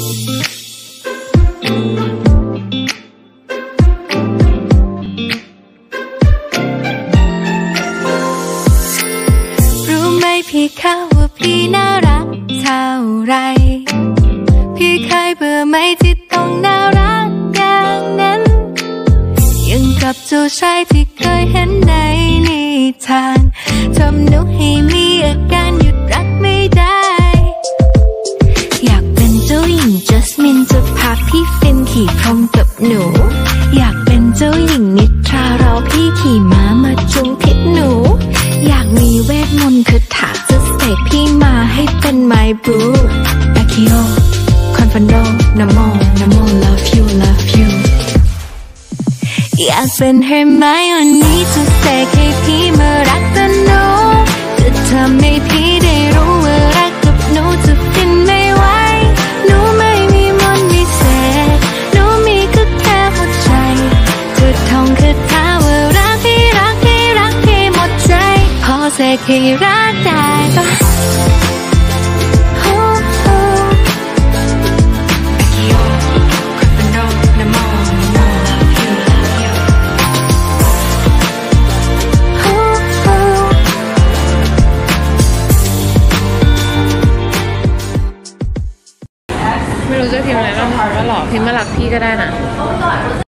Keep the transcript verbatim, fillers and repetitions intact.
รู้ไหมพี่เขาว่าพี่น่ารักเท่าไรพี่เคยเบื่อไหมที่ต้องน่ารักอย่างนั้นยังกับเจ้าชายที่เคยเห็นในนิทานทำหนูให้มีอาการหยุดรักไม่ได้อยากเป็นเจ้าหญิงจัสมินจะพาพี่ฟินขี่พรมกับหนูอยากเป็นเจ้าหญิงนิทรารอพี่ขี่ม้ามาจุงพิษหนูอยากมีเวทมนต์คาถาจะเสกพี่มาให้เป็น my boo อาคิโอคอนฟันโดนะโมนะโม love you love you อยากเป็นเฮอร์ไมโอนี่จะเสกให้พี่มารักกันหนูจะทำให้พี่ได้รู้ว่ารักกับหนูจะฟินไม่ไหวหนูไม่มีมนต์วิเศษหนูมีก็แค่หัวใจจะท่องคาถาว่ารักพี่รักพี่รักพี่หมดใจพอเสกให้รักได้ปะไม่รู้จะพิมพ์อะไรต้องทำว่าหรอพิมพ์มาหลักพี่ก็ได้นะ